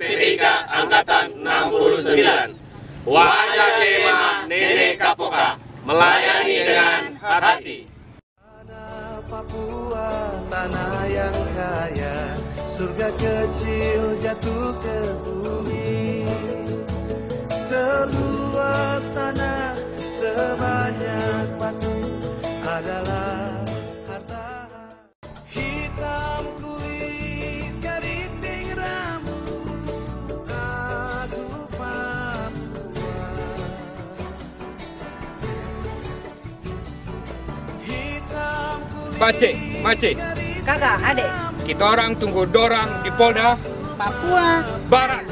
PTIK Angkatan 69. Wajah Kemah Nenek Kapoka melayani dengan hati. Tanah Papua, tanah yang kaya, surga kecil jatuh ke bumi. Seluas tanah, sebanyak batu adalah harta. Hitam kulit, keriting rambut, aduh Papua. Hitam kulit. Mace, Kakak, adik, kita orang tunggu dorang di Polda Papua Barat.